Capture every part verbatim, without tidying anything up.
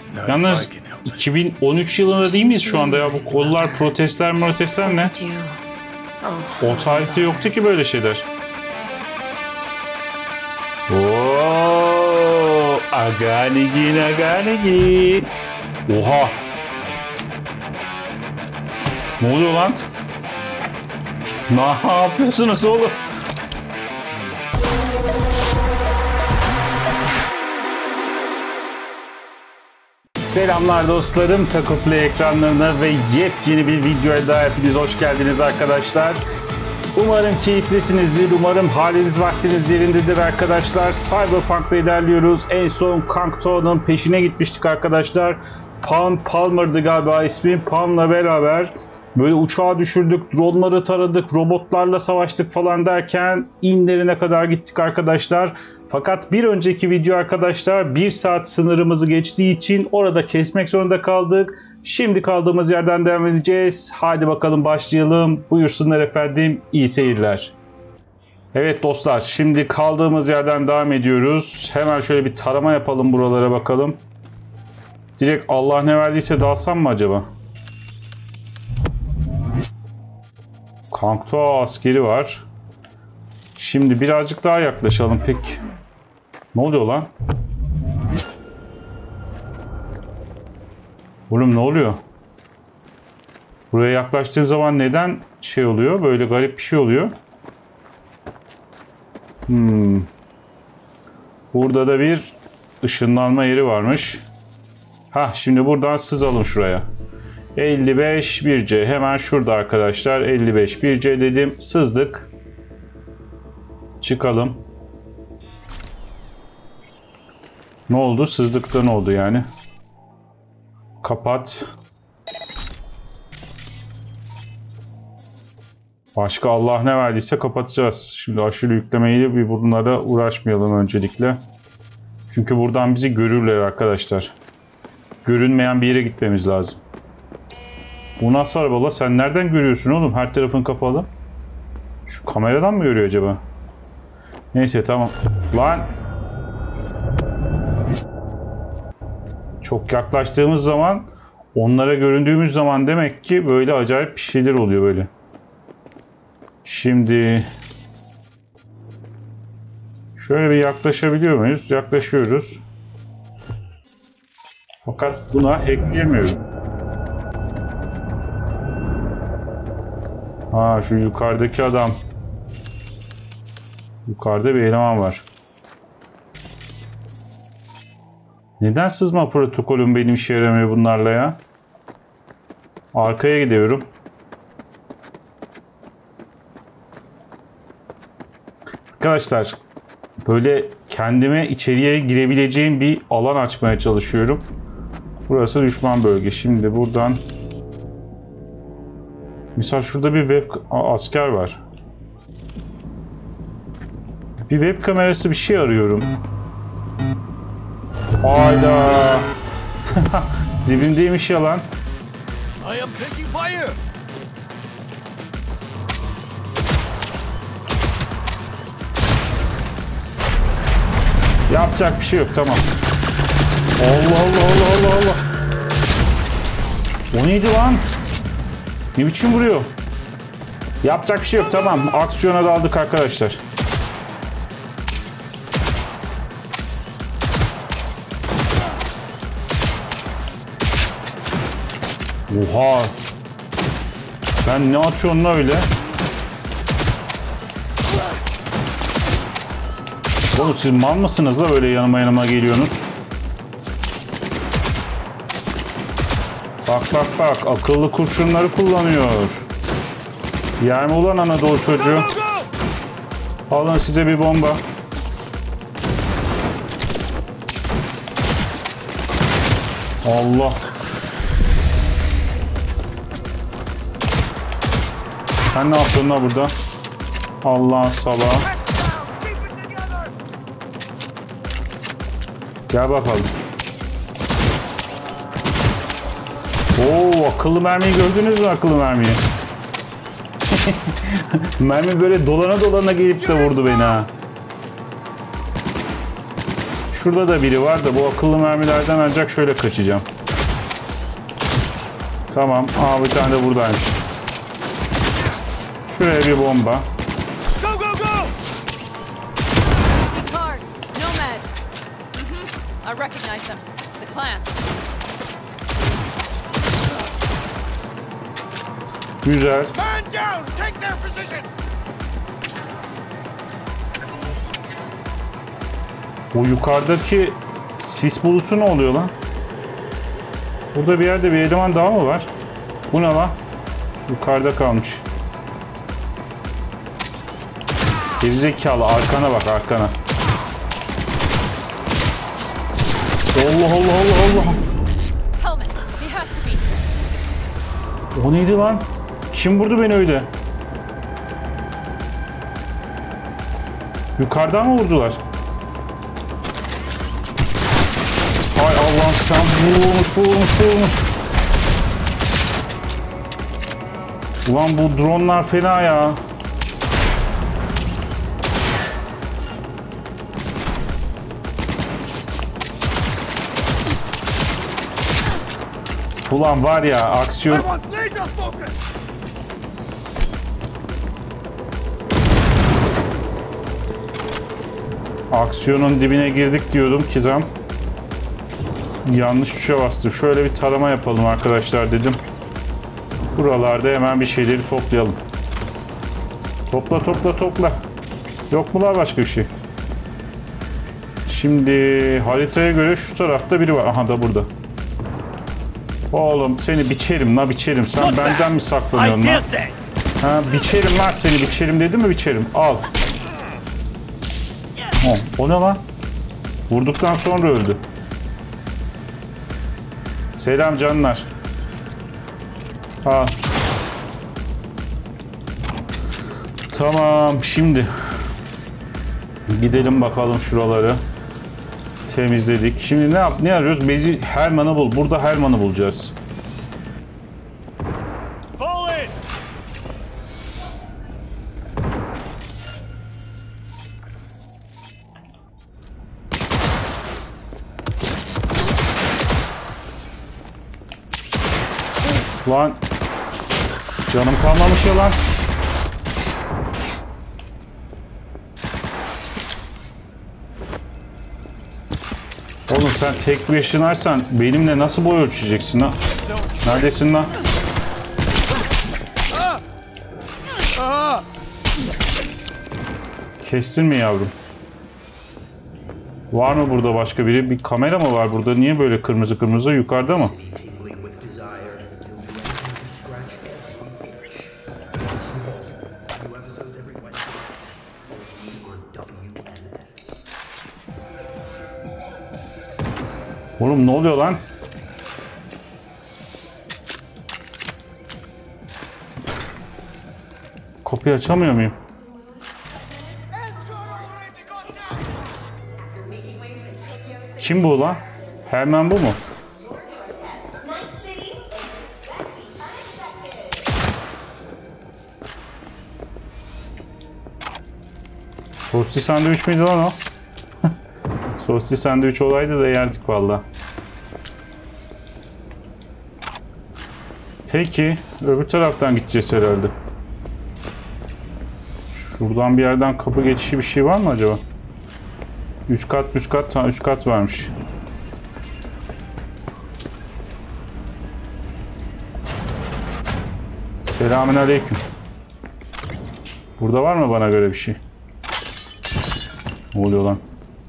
Yalnız iki bin on üç yılında değil miyiz şu anda ya? Bu kollar, protestler, protestler ne? O tarihte yoktu ki böyle şeyler. Ooo, aganigi aganigi. Oha. Ne oluyor lan? Ne yapıyorsunuz oğlum? Selamlar dostlarım, Taco Play ekranlarına ve yepyeni bir videoya daha hepiniz hoş geldiniz arkadaşlar. Umarım keyiflisinizdir, umarım haliniz vaktiniz yerindedir arkadaşlar. Cyberpunk'ta ilerliyoruz. En son Kangto'nun peşine gitmiştik arkadaşlar. Palm Palmer'dı galiba ismi. Palm'la beraber böyle uçağı düşürdük, dronları taradık, robotlarla savaştık falan derken inlerine kadar gittik arkadaşlar. Fakat bir önceki video arkadaşlar bir saat sınırımızı geçtiği için orada kesmek zorunda kaldık. Şimdi kaldığımız yerden devam edeceğiz. Hadi bakalım başlayalım. Buyursunlar efendim, iyi seyirler. Evet dostlar, şimdi kaldığımız yerden devam ediyoruz. Hemen şöyle bir tarama yapalım, buralara bakalım. Direkt Allah ne verdiyse dalsam mı acaba? Kangto askeri var. Şimdi birazcık daha yaklaşalım. Peki. Ne oluyor lan? Oğlum ne oluyor? Buraya yaklaştığım zaman neden şey oluyor? Böyle garip bir şey oluyor. Hmm. Burada da bir ışınlanma yeri varmış. Hah, şimdi buradan sızalım şuraya. elli beş bir C hemen şurada arkadaşlar. elli beş bir C dedim, sızdık. Çıkalım. Ne oldu? Sızdıkta ne oldu yani? Kapat. Başka Allah ne verdiyse kapatacağız. Şimdi aşırı yüklemeyle bir bunlara uğraşmayalım öncelikle. Çünkü buradan bizi görürler arkadaşlar. Görünmeyen bir yere gitmemiz lazım. Bu nasıl araba la? Sen nereden görüyorsun oğlum? Her tarafın kapalı. Şu kameradan mı görüyor acaba? Neyse tamam. Lan! Çok yaklaştığımız zaman, onlara göründüğümüz zaman demek ki böyle acayip bir şeyler oluyor böyle. Şimdi şöyle bir yaklaşabiliyor muyuz? Yaklaşıyoruz. Fakat buna hackleyemiyorum. Ha, şu yukarıdaki adam. Yukarıda bir eleman var. Neden sızma protokolüm benim işe yaramıyor bunlarla ya? Arkaya gidiyorum. Arkadaşlar, böyle kendime içeriye girebileceğim bir alan açmaya çalışıyorum. Burası düşman bölge. Şimdi buradan... Mesela şurada bir web asker var. Bir web kamerası bir şey arıyorum. Hayda. Dibimdeymiş yalan. Yapacak bir şey yok, tamam. Allah Allah Allah Allah Allah. O neydi lan? Ne biçim vuruyor? Yapacak bir şey yok, tamam. Aksiyona daldık arkadaşlar. Oha! Sen ne atıyorsun lan öyle? Oğlum siz mal mısınız da böyle yanıma yanıma geliyorsunuz? Bak bak bak, akıllı kurşunları kullanıyor. Yer mi ulan Anadolu çocuğu? Alın size bir bomba. Allah. Sen ne yaptın lan burada? Allah'ın salağı. Gel bakalım. Oo, akıllı mermiyi gördünüz mü, akıllı mermiyi? Mermi böyle dolana dolana gelip de vurdu beni ha. Şurada da biri var da bu akıllı mermilerden ancak şöyle kaçacağım. Tamam. Aa, bir tane de buradaymış. Şuraya bir bomba. Go go go! Cars, Nomad. Mm-hmm. I recognize them. The clan. Güzel. Man down! Take their position! O yukarıdaki sis bulutu ne oluyor lan? Burada bir yerde bir eleman daha mı var? Bu ne lan? Yukarıda kalmış. Gerizekalı, arkana bak, arkana. Allah Allah Allah Allah. Helmet. He has to be. O neydi lan? Kim vurdu beni öyle? Yukarıdan mı vurdular? Hay Allah'ım, sen vurmuş vurmuş vurmuş. Ulan bu dronlar fena ya. Ulan var ya, aksiyon. I want laser focus! Aksiyonun dibine girdik diyordum Kizam. Yanlış tuşa bastım. Şöyle bir tarama yapalım arkadaşlar dedim. Buralarda hemen bir şeyleri toplayalım. Topla topla topla. Yok mu lan başka bir şey? Şimdi haritaya göre şu tarafta biri var. Aha da burada. Oğlum seni biçerim la biçerim. Sen benden mi saklanıyorsun lan? Ha, biçerim lan seni, biçerim dedim mi biçerim. Al. O, o ne lan? Vurduktan sonra öldü. Selam canlar. Al. Tamam, şimdi gidelim bakalım şuraları. Temizledik. Şimdi ne yap ne arıyoruz? Bezi Herman'ı bul. Burada Herman'ı bulacağız. Fall in! Lan canım kalmamış ya lan. Oğlum sen tek bir yaşınaysan benimle nasıl boy ölçeceksin lan? Neredesin lan? Kestin mi yavrum? Var mı burada başka biri? Bir kamera mı var burada? Niye böyle kırmızı kırmızı? Yukarıda mı? Oğlum ne oluyor lan? Kapıyı açamıyor muyum? Kim bu lan? Herman bu mu? Sosisli sandviç miydi lan o? Sosisli sandviç olaydı da yerdik valla. Peki öbür taraftan gideceğiz herhalde. Şuradan bir yerden kapı geçişi bir şey var mı acaba? Üst kat üst kat üst kat varmış. Selamünaleyküm. Burada var mı bana göre bir şey? Ne oluyor lan?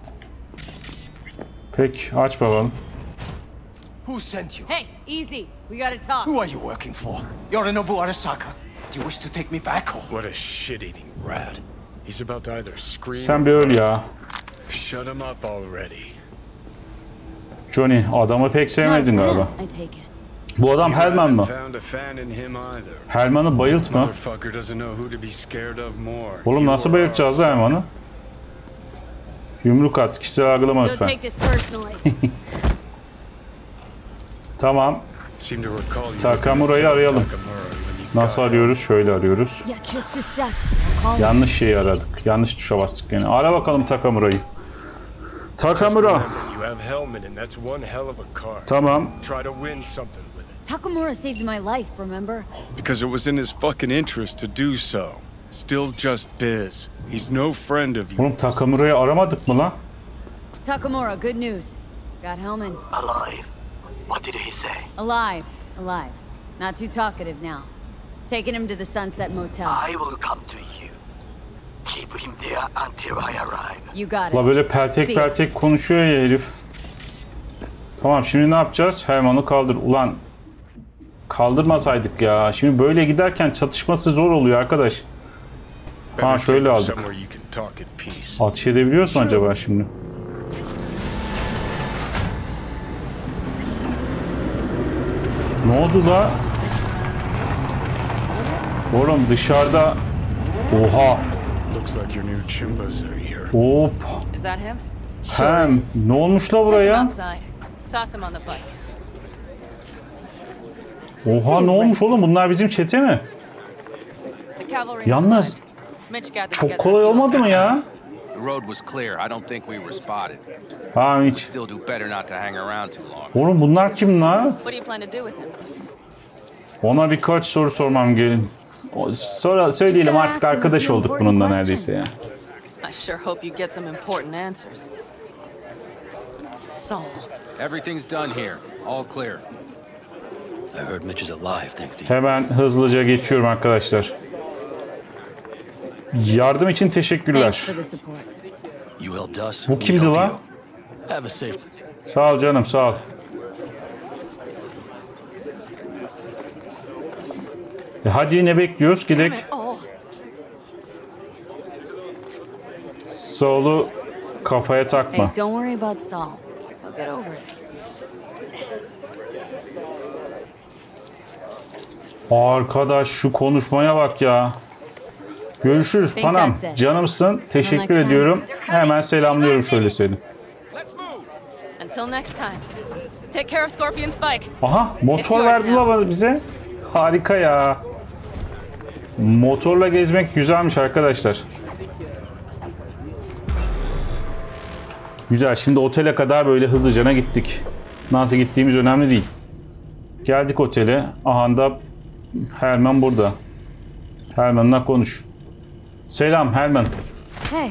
Peki aç bakalım. Who sent you? Hey, easy. We gotta talk. Who are you working for? Yorinobu Arasaka. Do you wish to take me back home? What a shit-eating rat. He's about to either scream. Sen bir öl ya. Shut him up already. Johnny, adamı pek sevmedin galiba. I take it. Bu adam Herman mı? Found a fan in him either. Herman'ı bayıltma. Motherfucker doesn't know who to be scared of more. Oğlum nasıl bayıltacağız da Herman'ı? Yumruk at, kişisel algılama Don't lütfen. take this personally. Tamam. Seem to recall you Takamura'yı arayalım. Takamura when you Nasıl got arıyoruz? Şöyle arıyoruz. Yeah, just a sec. Call Yanlış şeyi aradık. Yanlış tuşa bastık yani. Ara bakalım Takamura'yı. Takamura. You have Hellman and that's one hell of a car. Tamam. Try to win something with it. Takamura saved my life, remember? Because it was in his fucking interest to do so. Still just biz. He's no friend of Oğlum yours. Takamura'yı aramadık mı lan? Takamura, good news. Got Hellman. Alive. What did he say? Alive. Alive. Not too talkative now. Taking him to the Sunset Motel. I will come to you. Keep him there until I arrive. You got La it. böyle peltek peltek konuşuyor ya herif. Tamam, şimdi ne yapacağız? Herman'ı kaldır. Ulan kaldırmasaydık ya. Şimdi böyle giderken çatışması zor oluyor arkadaş. Ha, şöyle aldık. Atış edebiliyoruz mu acaba şimdi? Ne oldu la? Oğlum dışarıda... Oha! Hop! Is that him? Hem ne olmuş la Take him buraya? outside. Toss him on the bike. Oha, ne olmuş oğlum? Bunlar bizim çete mi? The cavalry. Yalnız Mitch gathered çok together. kolay olmadı mı ya? The road was clear. I don't think we were spotted. Ha hiç. Still do better not to hang around too long. Oğlum bunlar kim la? What do you plan to do with him? Ona birkaç soru sormam gelin. O- Sonra söyleyelim, artık arkadaş olduk bununla neredeyse ya. I sure hope you get some important answers. Saul. Everything's done here. All clear. I heard Mitch is alive thanks to you. Hemen hızlıca geçiyorum arkadaşlar. Yardım için teşekkürler. Thanks for the support. You helped us. Bu we kimdi help lan? you. Have a safe. Sağ ol canım, sağ ol. E hadi, ne bekliyoruz? Gidek. Oh, Saul'u kafaya takma. Hey, don't worry about Saul. He'll get over it. Arkadaş şu konuşmaya bak ya. Görüşürüz Think Panam. that's it. Canımsın. Teşekkür next time. ediyorum. Hemen selamlıyorum şöyle seni. until next time. Take care of Scorpion's bike. Aha, motor verdiler bana bize. Harika ya. Motorla gezmek güzelmiş arkadaşlar. Güzel. Şimdi otele kadar böyle hızlıcana gittik. Nasıl gittiğimiz önemli değil. Geldik otele. Aha da Herman burada. Herman'la konuş. Selam Herman. Hey,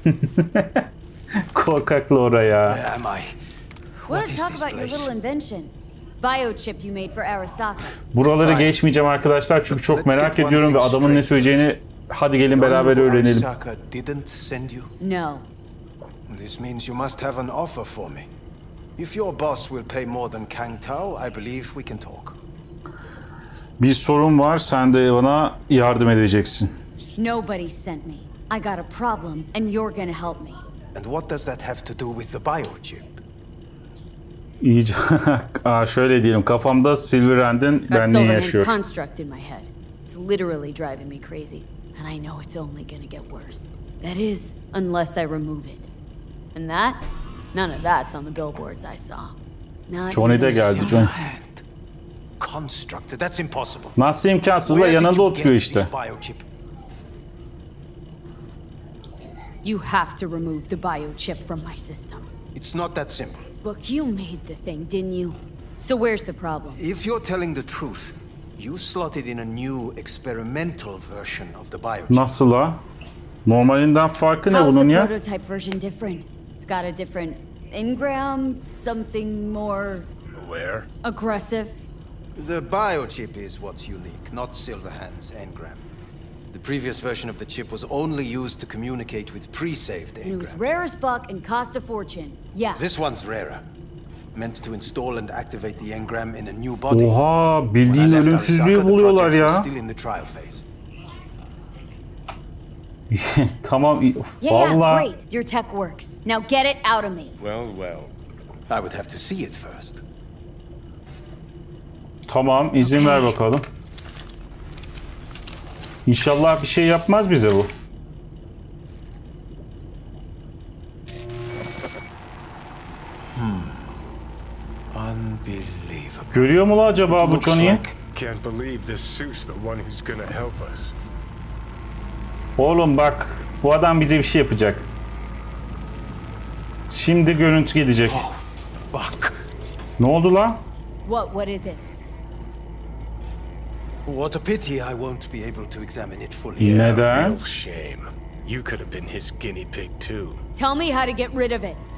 Korkaklı oraya. Where am I? want What to is talk this about your place? little invention? Biochip you made for Arasaka. Buraları Fine. geçmeyeceğim arkadaşlar çünkü çok Let's merak get one ediyorum ve thing adamın ne straight. söyleyeceğini hadi gelin beraber Your öğrenelim. Arasaka didn't send you? No. This means you must have an offer for me. If your boss will pay more than Kang Tao, I believe we can talk. Bir sorun var, sen de bana yardım edeceksin. Nobody sent me. I got a problem, and you're gonna help me. And what does that have to do with the biochip? İyice Aa, şöyle diyelim, kafamda Silverhand'in Got benliği Silverhand's yaşıyor. construct in my head. It's literally driving me crazy, and I know it's only gonna get worse. That is, unless I remove it. And that, none of that's on the billboards I saw. Not Johnny de even- geldi. Johnny. Silverhand. Constructed. That's impossible. Nasıl imkansız la, Where did yanında you oturuyor get işte. this biochip? You have to remove the biochip from my system. It's not that simple. Look, you made the thing, didn't you? So where's the problem? If you're telling the truth, you slotted in a new experimental version of the biochip. Nasıl la? Normalinden farkı ne How's bunun the ya? prototype version different? It's got a different engram, something more Where? aggressive. The biochip is what's unique, not Silverhand's engram. The previous version of the chip was only used to communicate with pre-saved And it was engrams. rare as fuck and cost a fortune. Yeah. This one's rarer. Meant to install and activate the engram in a new body. Oha, When I bildiğin left ölümsüzlüğü Arasaka, the buluyorlar project was ya. still in the trial phase. Tamam, Yeah, yeah, valla. great. Your tech works. Now get it out of me. Well, well. I would have to see it first. Tamam, izin ver bakalım. İnşallah bir şey yapmaz bize bu. Unbelievable. Görüyor mu la acaba bu Looks Johnny'yi? like Can't believe this suit's the one who's gonna help us. Oğlum bak, bu adam bize bir şey yapacak. Şimdi görüntü gidecek. Fuck. Ne oldu lan? What? What is it? What a pity I won't be able to examine it fully. Neden? Real shame. You could have been his guinea pig too. Tell me how to get rid of it.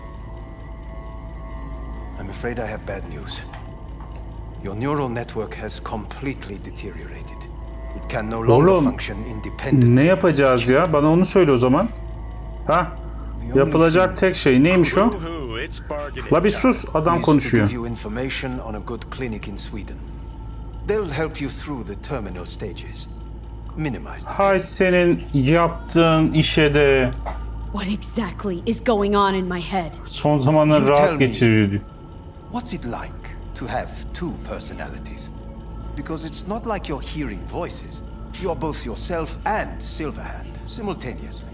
I'm afraid I have bad news. Your neural network has completely deteriorated. It can no longer Oğlum, function independently. ne yapacağız ya? Bana onu söyle o zaman. Ha? Yapılacak tek şey neymiş o? Woohoo, it's bargaining La bir time. sus, adam Is to konuşuyor. give you information on a good clinic in Sweden. They'll help you through the terminal stages. Minimize them. Hay senin yaptığın işe de What exactly is going on in my head? son zamanlar You tell rahat me. geçiriyor diyor. What's it like to have two personalities? Because it's not like you're hearing voices. You are both yourself and Silverhand simultaneously.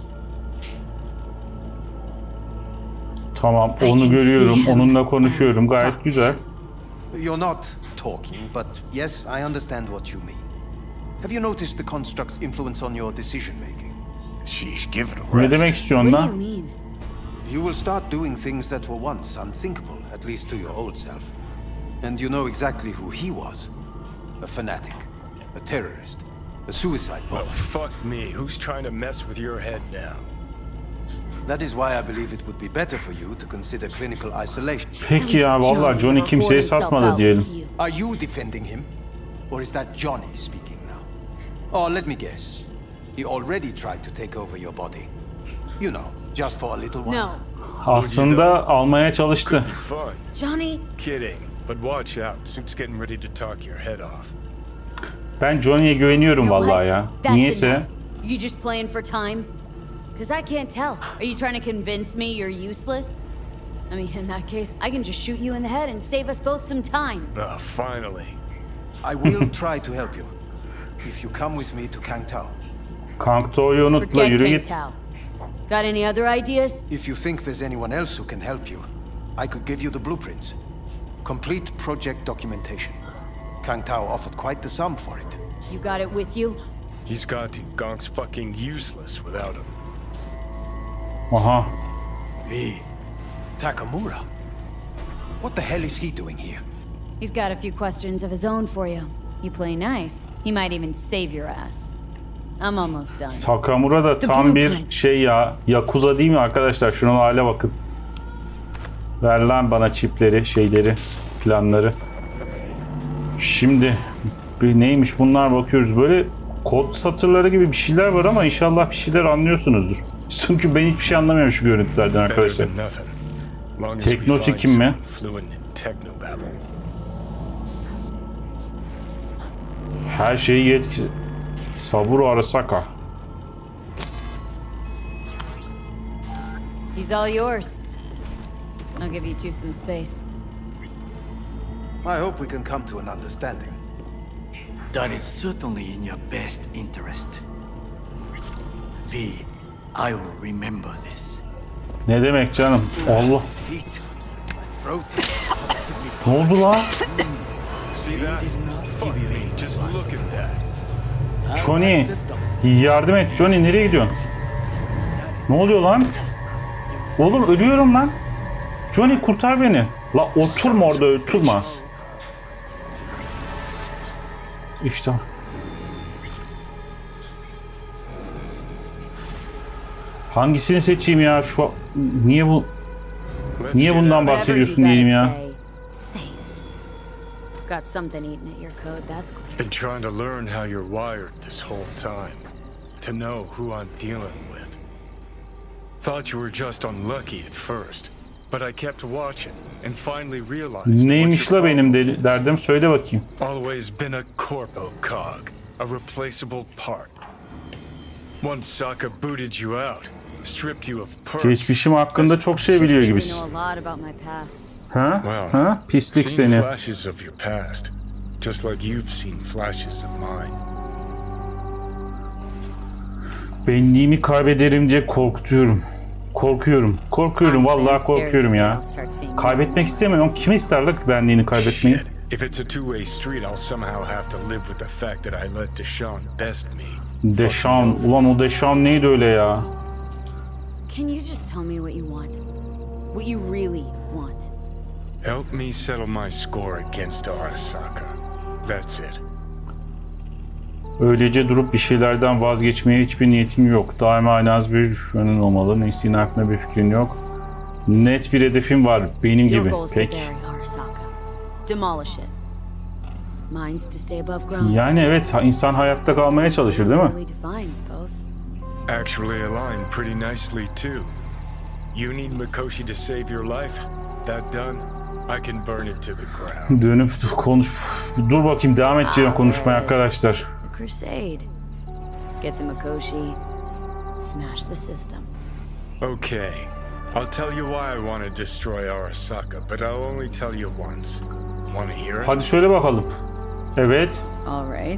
Tamam, I onu can görüyorum, see him onunla konuşuyorum. and Gayet talk. güzel. You're not talking, but yes, I understand what you mean. Have you noticed the construct's influence on your decision making? Sheesh, give it a Ne rest. demek istiyorsun What do you lan? mean? You will start doing things that were once unthinkable, at least to your old self. And you know exactly who he was. A fanatic, a terrorist, a suicide Well, bomber. fuck me. Who's trying to mess with your head now? That is why I believe it would be better for you to consider clinical isolation. Peki ya, vallahi Johnny kimseye satmadı diyelim. Are you defending him? Or is that Johnny speaking now? Oh, let me guess. He already tried to take over your body. You know, just for a little while. No, Aslında almaya çalıştı. Fun. Johnny. Kidding. But watch out. Suit's getting ready to talk your head off. Ben Johnny'ye güveniyorum You know vallahi what? ya. That's Niyeyse enough. You just playing for time? Because I can't tell. Are you trying to convince me you're useless? I mean, in that case, I can just shoot you in the head and save us both some time. Ah, finally. I will try to help you. If you come with me to Kangtao. Kangtao'yu unutma, Forget yürü King git. Tao. Got any other ideas? If you think there's anyone else who can help you, I could give you the blueprints. Complete project documentation. Kangtao offered quite the sum for it. You got it with you? He's got to. Gonk's fucking useless without him. Aha. Hey, Takamura. What the hell is he doing here? He's got a few questions of his own for you. You play nice, he might even save your ass. I'm almost done. Takamura da tam bir şey ya. Yakuza değil mi arkadaşlar? Şuna hale bakın. Ver lan bana çipleri, şeyleri, planları. Şimdi bir neymiş bunlar bakıyoruz. Böyle kod satırları gibi bir şeyler var ama inşallah bir şeyler anlıyorsunuzdur. Çünkü ben hiçbir şey anlamıyorum şu görüntülerden arkadaşlar. Better than nothing. Long as we Teknosi find kim mi? someone fluent in technobabble. Her şeyi yetki... Saburo Arasaka. He's all yours. I'll give you two some space. I hope we can come to an understanding. That is certainly in your best interest. V, I will remember this. Ne demek canım? Allah. This heat. My throat is positively Ne oldu lan? See that? Fuck me. Just look at that. Johnny. Yardım et. Johnny nereye gidiyorsun? Ne oluyor lan? Oğlum ölüyorum lan. Johnny kurtar beni. La oturma orada, oturma. İşte. Hangisini seçeyim ya? Şu niye bu Let's niye get bundan out. bahsediyorsun diyelim ya? Say, say it. Got something eating at your code, that's clear. Been trying to learn how you're wired this whole time. To know who I'm dealing with. Thought you were just unlucky at first. But I kept watching and finally realized what Neymiş your la benim problem de, derdim söyle bakayım. Always been a corpo cog, a replaceable part. Once Sokka booted you out, stripped you of perks. Geçmişim hakkında çok şey biliyor You gibisin. know a lot about my past. Ha? Well, Ha? Pislik seen seni. flashes of your past, just like you've seen flashes of mine. Benliğimi kaybederim diye korkutuyorum. Korkuyorum. Korkuyorum. Vallahi korkuyorum ya. Kaybetmek istemiyorum. Kim ister la benliğini kaybetmeyi? Shit. If it's a two-way street, I'll somehow have to live with the fact that I let Deshaun best me. Deşan. Ulan o Deşan neydi öyle ya? Can you just tell me what you want? What you really want. Help me settle my score against Arasaka. That's it. Öylece durup bir şeylerden vazgeçmeye hiçbir niyetin yok. Daima en az bir düşmanın olmalı. Ne istediğin hakkında bir fikrin yok. Net bir hedefim var. Benim gibi. Peki. Yani evet, insan hayatta kalmaya çalışır değil mi? Actually align pretty nicely too. You need Mikoshi to save your life. That done, I can burn it to the ground. Dönüp konuş. Dur bakayım, devam edeceğim konuşmaya arkadaşlar. Crusade. Get to Mikoshi. Smash the system. Okay. I'll tell you why I want to destroy Arasaka, but I'll only tell you once. Want to hear it? Hadi söyle bakalım. Evet. All right.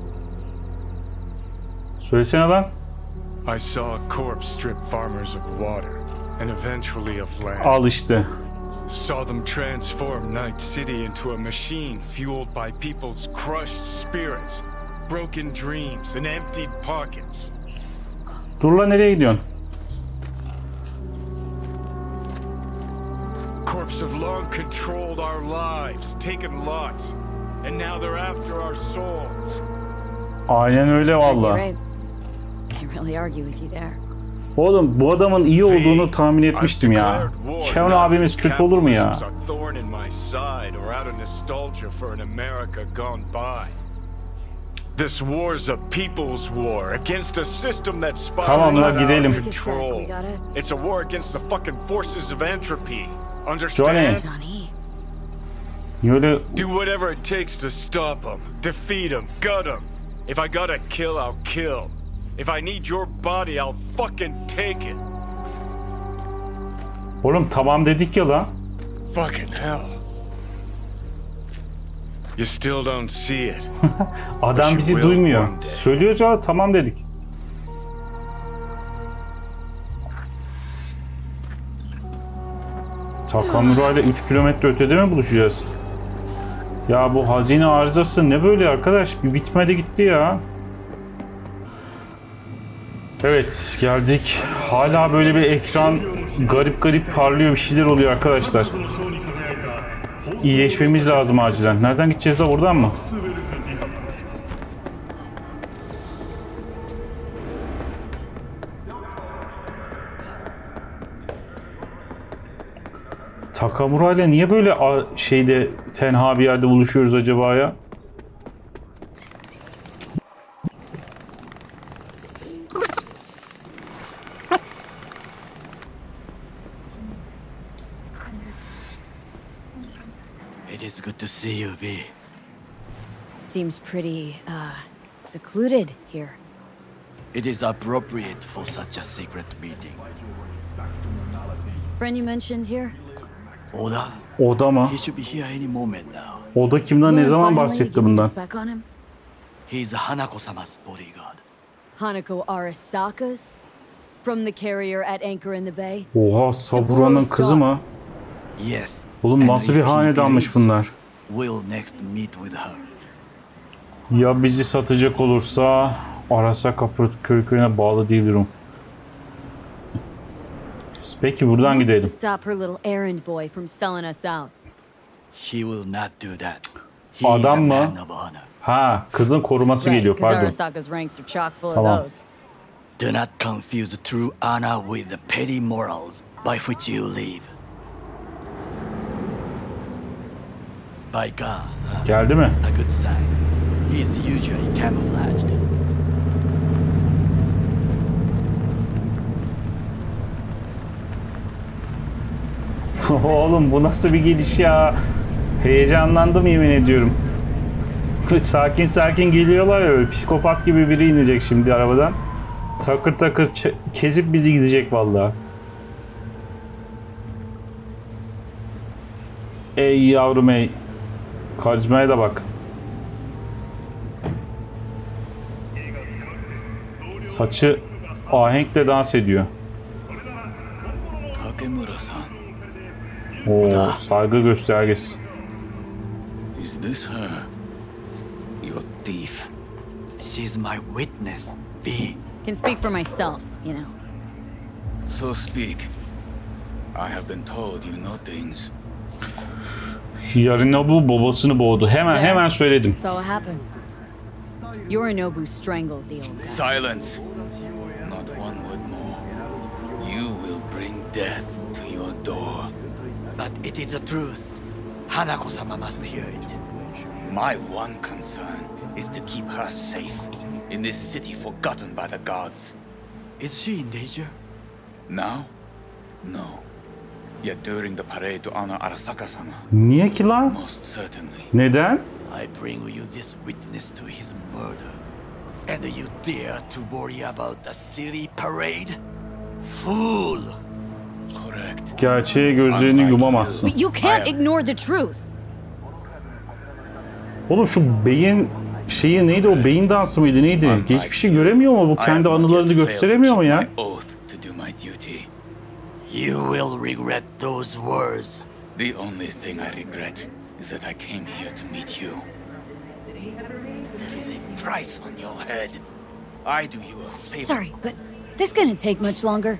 Söylesene lan. I saw a corpse strip farmers of water and eventually of land. Al işte. Saw them transform Night City into a machine fueled by people's crushed spirits, broken dreams and emptied pockets. Dur lan, nereye gidiyorsun? Corps have long controlled our lives, taken lots, and now they're after our souls. Aynen öyle valla. Can't really argue with you there. Oğlum bu adamın iyi olduğunu tahmin etmiştim ya. Kevin abimiz kötü olur mu ya? This war's a people's war against a system that Tamam lan, gidelim. It's a war against the fucking forces of entropy. Understand? Johnny. Öyle Do whatever it takes to stop them, defeat them, gut them. If I gotta kill, I'll kill. If I need your body, I'll fucking take it. Oğlum tamam dedik ya lan. Fucking hell. You still don't see it. Adam bizi duymuyor. Söylüyoruz ya, tamam dedik. Takamura ile üç kilometre ötede mi buluşacağız? Ya bu hazine arızası ne böyle arkadaş? Bir bitmedi gitti ya. Evet, geldik. Hala böyle bir ekran garip garip parlıyor, bir şeyler oluyor arkadaşlar. İyileşmemiz lazım acilen. Nereden gideceğiz de, buradan mı? Takamura ile niye böyle şeyde tenha bir yerde buluşuyoruz acaba ya? It is good to see you, V. Seems pretty, uh, secluded here. It is appropriate for such a secret meeting. Friend you mentioned here? Oda? Oda mı? He should be here any moment now. Oda kimden, ne zaman bahsetti bundan? He is Hanako-sama's bodyguard. Hanako Arasaka's? From the carrier at anchor in the bay? Oha, Sabura'nın kızı mı? Yes. Oğlum nasıl bir hanedanmış bunlar? We'll next meet with her. Ya bizi satacak olursa Arasaka köy köyüne bağlı değilim. Peki buradan gidelim. Stop her little errand boy from selling us out. He will not do that. He Adam is a mı? man of honor. Ha, kızın koruması geliyor, pardon. Arasaka's ranks are chock full Tamam. of those. Do not confuse true honor with the petty morals by which you live. By God. Huh? Geldi mi? A good sign. He is usually camouflaged. Oğlum bu nasıl bir gidiş ya? Heyecanlandım yemin ediyorum. Sakin sakin geliyorlar ya, öyle psikopat gibi biri inecek şimdi arabadan. Takır takır kezip bizi gidecek vallahi. Ey yavrum ey. Karizmaya da bak. Saçı ahenkle dans ediyor. Takemura-san. Oo, saygı göstergesi. Is this her? Your thief. She's my witness, V. Can speak for myself, you know. So speak. I have been told you know things. Yorinobu babasını boğdu. Hemen Sir, hemen söyledim. So what happened? Yorinobu strangled the old guy. Silence! Not one word more. You will bring death to your door. But it is the truth. Hanako-sama must hear it. My one concern is to keep her safe in this city forgotten by the gods. Is she in danger? Now? No. Yet during the parade to honor Arasaka-sama, Niye ki lan? most certainly. Neden? I bring you this witness to his murder. And you dare to worry about a silly parade? Fool! Correct. Gerçeğe gözlerini yumamazsın. But you can't ignore the truth. Oğlum şu beyin şeyi neydi, o beyin dansı mıydı neydi? Geçmişi göremiyor mu bu? Kendi anılarını gösteremiyor mu ya? You will regret those words. The only thing I regret is that I came here to meet you. There is a price on your head. I do you a favor. Sorry, but this gonna take much longer.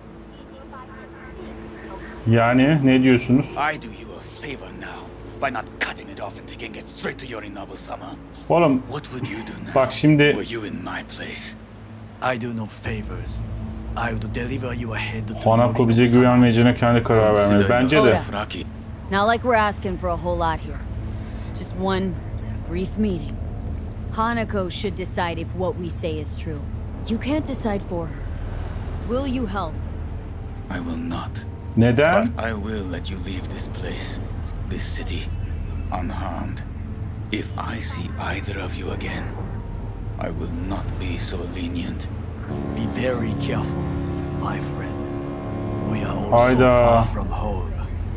Yani ne diyorsunuz? I do you a favor now by not cutting it off and taking it straight to Yorinobu-sama. Oğlum What would you do now? bak şimdi Were you in my place? I do no favors. I would deliver you ahead to Hanako bize güvenmeyeceğine kendi karar vermeli. Bence de. Dothraki. Not like we're asking for a whole lot here. Just one brief meeting. Hanako should decide if what we say is true. You can't decide for her. Will you help? I will not. Neden? But I will let you leave this place, this city, unharmed. If I see either of you again, I will not be so lenient. Be very careful, my friend. We are all so Hayda. far from home.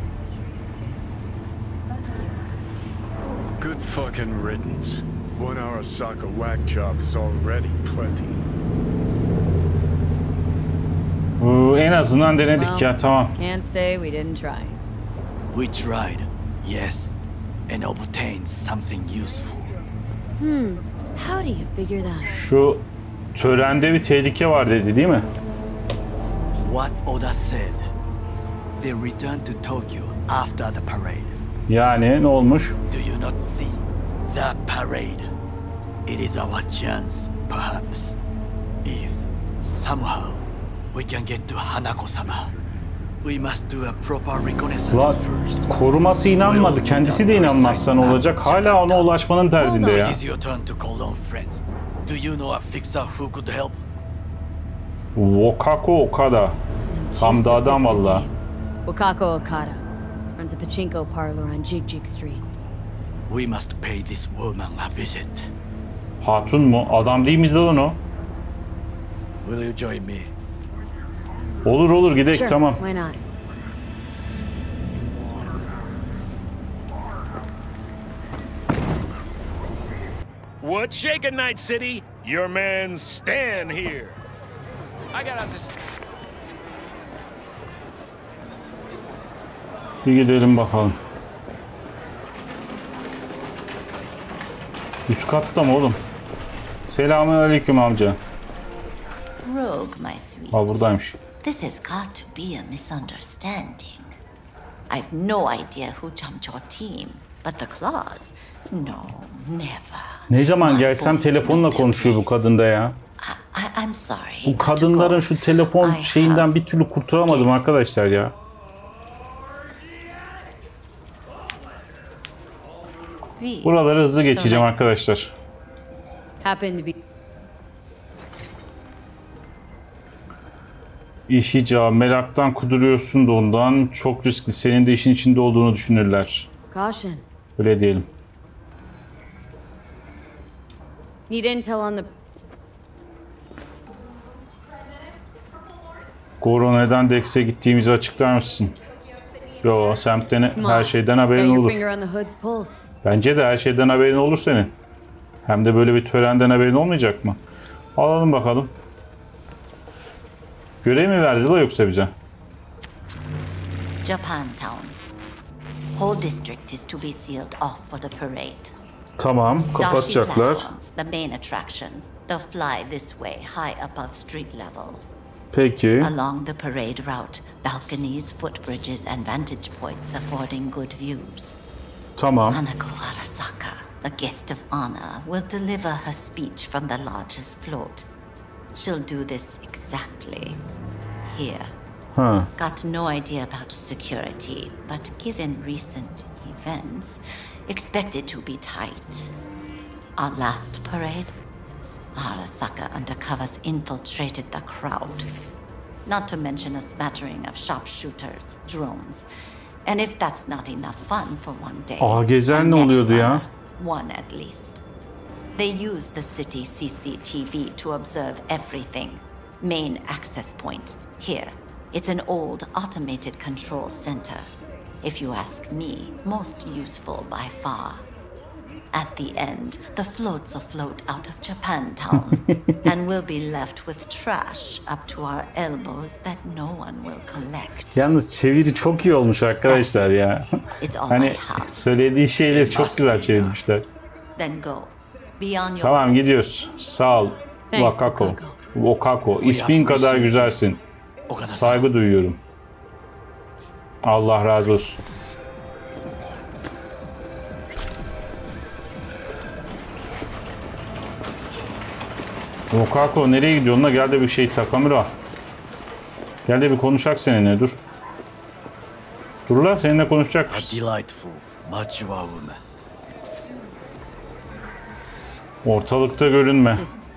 Good fucking riddance. One Arasaka whack job is already plenty. Ee, en azından denedik Well, ya, tamam. Can't say we didn't try. We tried, yes, and obtained something useful. How do you figure that? Şu törende bir tehlike var dedi değil mi? What Oda said. They returned to Tokyo after the parade. Yani ne olmuş? Do you not see the parade? It is our chance, perhaps. If somehow we can get to Hanako-sama, we must do a proper reconnaissance Lan first. koruması inanmadı. Kendisi de inanmazsan olacak. Hala ona ulaşmanın derdinde ya. It is your turn to call on friends. Do you know a fixer who could help? Wakako Okada. Tam da adam valla. Wakako Okada runs a pachinko parlor on Jig Jig Street. We must pay this woman a visit. Hatun mu? Adam değil miydi lan o? Will you join me? Olur olur gidelim, Sure, tamam. why not? What's shaking, Night City? Your man Stan here. I got out this. Bir gidelim bakalım. Üst katta mı oğlum? Selamünaleyküm amca. Rogue, my sweet. Ha buradaymış. This has got to be a misunderstanding. I've no idea who jumped your team, but the claws, no, never. Ne zaman My gelsem boys telefonla know their konuşuyor bu place. kadın da ya. I, I, I'm sorry. Bu kadınların şu telefon şeyinden bir türlü kurtulamadım arkadaşlar ya. Buraları hızlı geçeceğim arkadaşlar. Happen to be. İş icabı, meraktan kuduruyorsun da ondan. Çok riskli. Senin de işin içinde olduğunu düşünürler. Caution. Öyle diyelim. Need intel on the. Goro neden Dex'e gittiğimizi açıklar mısın? Yo, semtten Come on. her şeyden Got haberin your olur. finger on the hood's pulse. Bence de her şeyden haberin olur senin. Hem de böyle bir törenden haberin olmayacak mı? Alalım bakalım. Görev mi verdi la yoksa bize? Japantown. Whole district is to be sealed off for the parade. Tamam, Dashi kapatacaklar. platforms, the main attraction. They'll fly this way, high above street level. Peki. Along the parade route, balconies, footbridges, and vantage points affording good views. Tamam. Hanako Arasaka, a guest of honor, will deliver her speech from the lodge's float. She'll do this exactly here. Huh. Got no idea about security, but given recent events, expect it to be tight. Our last parade, Arasaka undercovers infiltrated the crowd. Not to mention a smattering of sharpshooters, drones. And if that's not enough fun for one day, Aa, gezer ne oluyordu ya? one at least. They use the city C C T V to observe everything. Main access point, here. It's an old automated control center. If you ask me, most useful by far. At the end, the floats will float out of Japantown, and we'll be left with trash up to our elbows that no one will collect. Yalnız çeviri çok iyi olmuş arkadaşlar ya. Hani söylediği şeyleri çok güzel çevirmişler. Then go. Beyond your Tamam gidiyoruz. Sağ ol Wakako. Wakako. İsmin kadar güzelsin. Saygı duyuyorum. Allah razı olsun. Wakako nereye gidiyorsun la? Gel de bir şey Takamura. Gel de bir konuşak seninle, dur. Dur la, seninle konuşacakmışız. Ortalıkta görünme.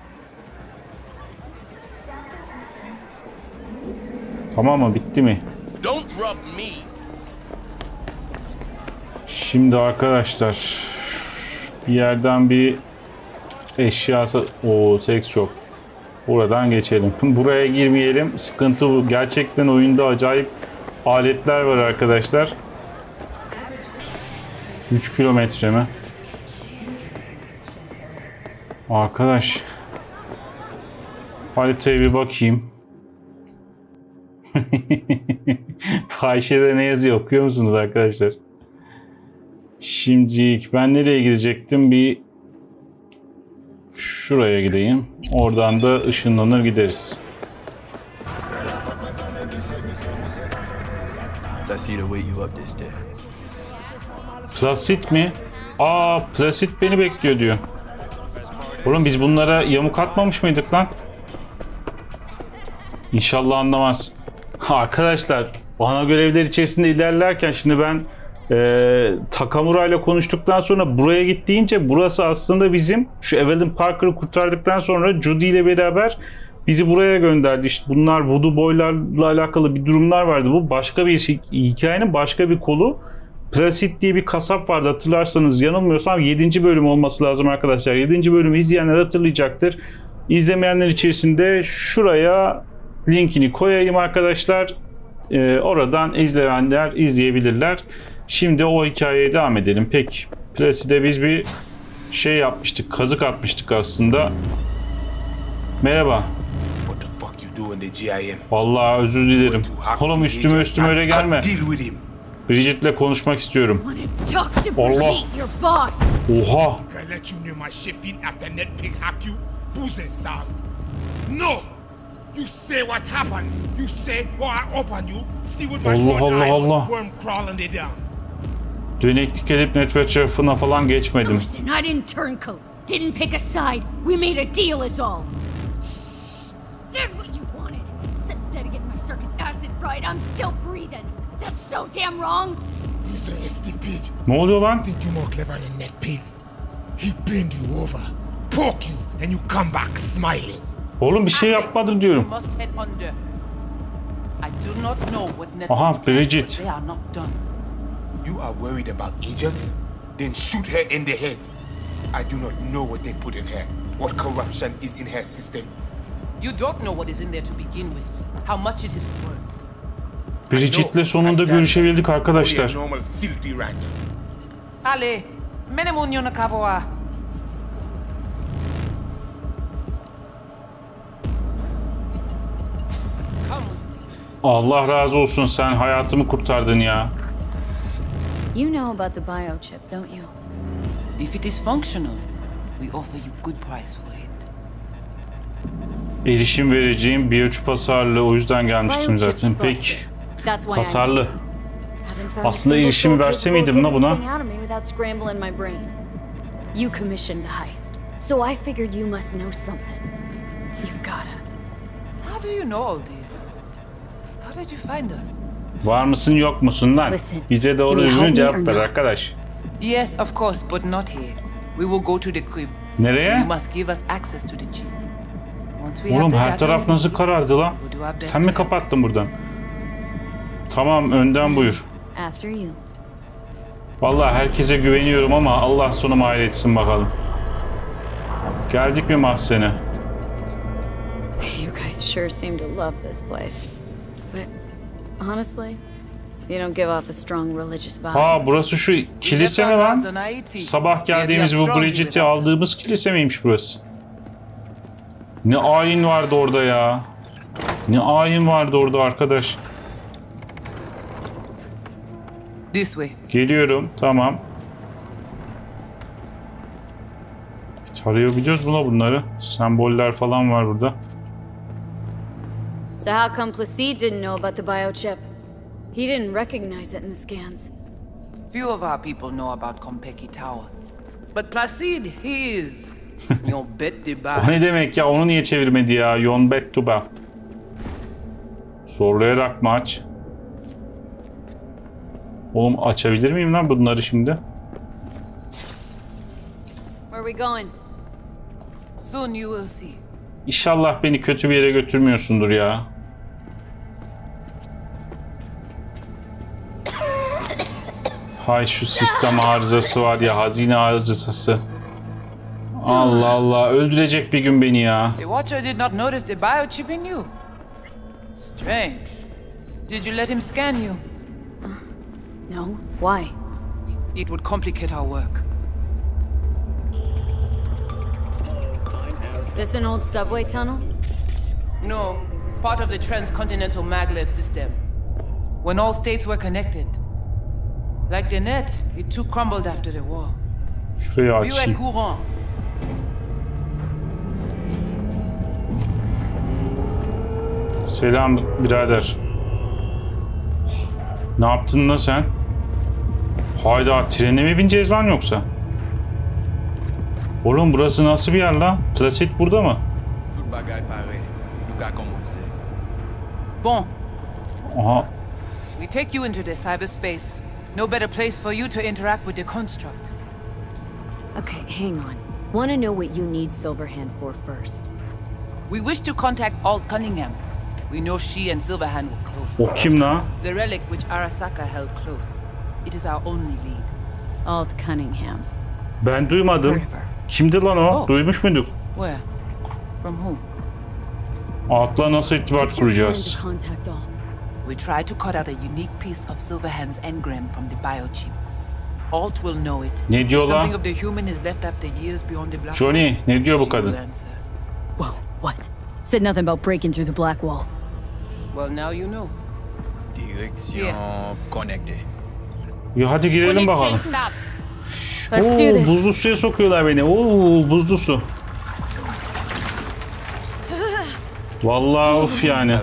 Tamam mı? Bitti mi? Şimdi arkadaşlar bir yerden bir eşyası... O seks shop. Buradan geçelim. Buraya girmeyelim. Sıkıntı bu. Gerçekten oyunda acayip aletler var arkadaşlar. üç kilometre mi? Arkadaş. Haritaya bir bakayım. Fahişede ne yazıyor okuyor musunuz arkadaşlar? Şimdi ben nereye gidecektim? Bir şuraya gideyim. Oradan da ışınlanır gideriz. Placid mi? Aa, Placid beni bekliyor diyor. Oğlum biz bunlara yamuk atmamış mıydık lan? İnşallah anlamaz. Arkadaşlar ana görevler içerisinde ilerlerken şimdi ben e, Takamura ile konuştuktan sonra buraya git deyince burası aslında bizim şu Evelyn Parker'ı kurtardıktan sonra Judy ile beraber bizi buraya gönderdi. İşte bunlar Voodoo Boy'larla alakalı bir durumlar vardı. Bu başka bir şey, hikayenin başka bir kolu. Placid diye bir kasap vardı, hatırlarsanız, yanılmıyorsam yedinci bölüm olması lazım arkadaşlar. yedinci bölümü izleyenler hatırlayacaktır. İzlemeyenler içerisinde şuraya linkini koyayım arkadaşlar. Ee, oradan izleyenler izleyebilirler. Şimdi o hikayeye devam edelim. Peki Placid'e biz bir şey yapmıştık, kazık atmıştık aslında. Merhaba. Vallahi özür dilerim. Oğlum üstüme üstüme öyle gelme. Bridget'le konuşmak istiyorum. Allah. Oha. Allah Allah Allah. Döneklik edip network tarafına falan geçmedim. I didn't turncoat. Didn't pick a side. We made a deal is all. Did what you wanted. Instead of getting my circuits acid right, I'm still breathing. That's so damn wrong. Ne oluyor lan? Think you more clever than that pig? He bend you over, poke you, and you come back smiling. Oğlum bir şey yapmadım diyorum. Aha Bridget. You are worried about agents? Then shoot her in the head. I do not know what they put in her. What corruption is in her system. You don't know what is in there to begin with. How much it is worth. Bridget'le sonunda görüşebildik arkadaşlar. Ale, menemunyo na kavoa. Allah razı olsun, sen hayatımı kurtardın ya. You know about the biochip, don't you? If it is functional, we offer you good price for it. Erişim vereceğim biyoçip hasarlı, o yüzden gelmiştim zaten. Pek hasarlı. Aslında erişimi verse miydim la buna? You commissioned the heist, so I figured you must know something. You've gotta. How do you know all this? How did you find us? Var mısın yok musun lan? Bize doğru düzgün cevap ver arkadaş. Yes, of course, but not here. We will go to the crib. Nereye? You must give us access to the jeep. Oğlum her taraf nasıl karardı lan? Sen mi kapattın buradan? Tamam, önden buyur. Vallahi herkese güveniyorum ama Allah sonumu hayretsin bakalım. Geldik mi mahzene? You guys sure seem to love this place. But honestly, you don't give off a strong religious vibe. Ha, burası şu kilise mi lan? Sabah geldiğimiz bu Bridget'i aldığımız kilise miymiş burası? Ne ayin vardı orada ya. Ne ayin vardı orada arkadaş. This way. Geliyorum, tamam. Tarayabiliyoruz buna bunları. Semboller falan var burada. So how come Placide didn't know about the biochip? He didn't recognize it in the scans. Few of our people know about Konpeki Tower. But Placide, he is your bet de ba. O ne demek ya? Onu niye çevirmedi ya? Yon bet to ba. Zorlayarak mı aç? Oğlum açabilir miyim lan bunları şimdi? Where are we going? Soon you will see. İnşallah beni kötü bir yere götürmüyorsundur ya. Hay şu sistem arızası var ya, hazine arızası. Allah Allah, öldürecek bir gün beni ya. The Watcher did not notice the biochip in you. Strange. Did you let him scan you? No. Why? It would complicate our work. This an old subway tunnel? No, part of the transcontinental maglev system. When all states were connected. Like the net, it too crumbled after the war. Şurayı açayım. Selam birader. Ne yaptın lan sen? Hayda, trene mi bineceğiz lan yoksa? Oğlum burası nasıl bir yer lan? Placide burada mı? Bon. Aha. We take you into the cyberspace. No better place for you to interact with the construct. Okay, hang on. Want to know what you need Silverhand for first? We wish to contact Alt Cunningham. We know she and Silverhand were close. O kim lan? The relic which Arasaka held close. It is our only lead. Alt Cunningham. Ben duymadım. Kimdi lan o? Oh. Duymuş muyduk? Where? From who? Alt'la nasıl irtibat kuracağız? We try to cut out a unique piece of Silverhand's engram from the biochip. Alt will know it. Ne diyor lan? Something of the human is left after years beyond the black. Johnny, ne diyor bu kadın? Whoa, what? Said nothing about breaking through the black wall. Well, now you know. Direction connectée. Ya hadi girelim bakalım. Oo, buzlu suya sokuyorlar beni. Oo, buzlu su. Vallahi of yani.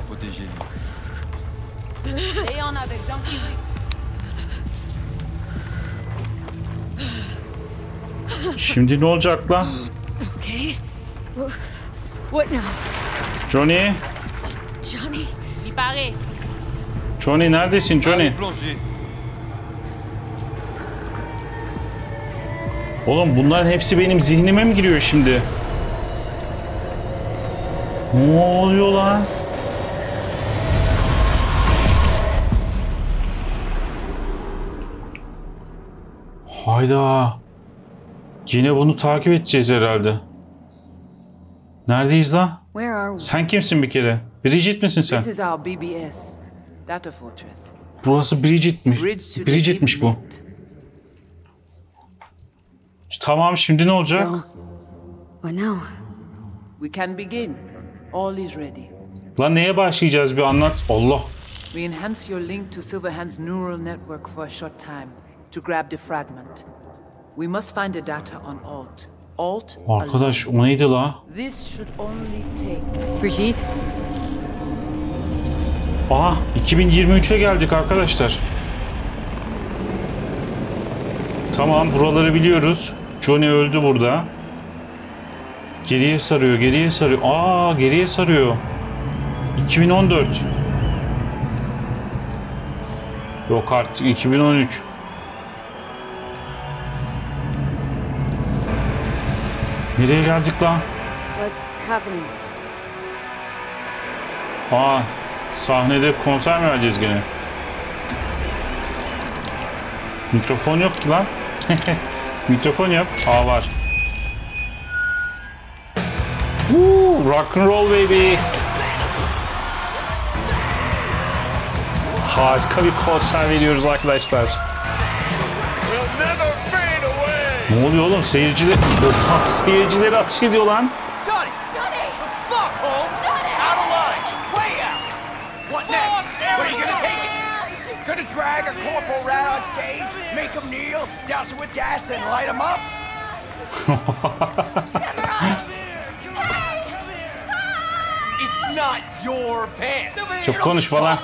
Şimdi ne olacak lan? Okay. What now? Johnny? Johnny? Johnny neredesin Johnny? Oğlum bunların hepsi benim zihnime mi giriyor şimdi? Ne oluyor lan? Hayda. Yine bunu takip edeceğiz herhalde. Neredeyiz lan? Sen kimsin bir kere? Bridget misin sen? This is our B B S, Data Fortress. Burası Bridget'miş. Bridget'miş bu. Tamam, şimdi ne olacak? What now? We can begin. All is ready. Lan neye başlayacağız, bir anlat. Allah. We enhance your link to Silverhand's neural network for a short time to grab the fragment. We must find the data on Alt. Alt. Arkadaş o neydi la? This should only take. Brigitte? Aha iki bin yirmi üçe geldik arkadaşlar. Tamam buraları biliyoruz. Johnny öldü burada. Geriye sarıyor, geriye sarıyor. Aa geriye sarıyor. iki bin on dört. Yok artık iki bin on üç. Nereye geldik lan? What's happening? Aa sahnede konser mi vereceğiz gene? Mikrofon yoktu lan. Mikrofon yok. Aa var. Woo, rock and roll baby. Harika bir konser veriyoruz arkadaşlar. Ne oluyor oğlum? Seyirciler... Oha, seyircileri ateş ediyor lan. Johnny! Johnny! Fuck, Holmes! Johnny! Out of line! Way out! What next? Where are you gonna take it? Gonna drag a corporal rat on stage, make him kneel, douse him with gas, then light him up? Samurai! Hey! It's not your band! Çok konuşma lan.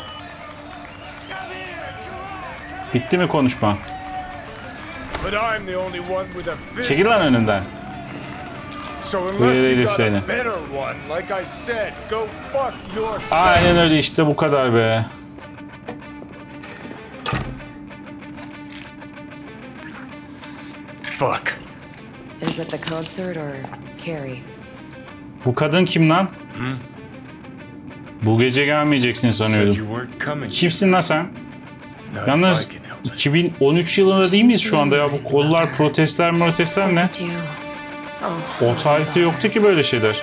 Bitti mi konuşma? But I'm the only one with a vision. Çekil lan önünden. So unless Böyle you herif got seni. a better one, like I said, go fuck yourself. Aynen öyle işte bu kadar be. Fuck. Is it the concert or Carrie? Bu kadın kim lan? Bu gece gelmeyeceksin sanıyordum. Kimsin lan sen? Yalnız iki bin on üç yılında değil miyiz şu anda ya? Bu kollar, protestler, protestler ne? O tarihte yoktu ki böyle şeyler.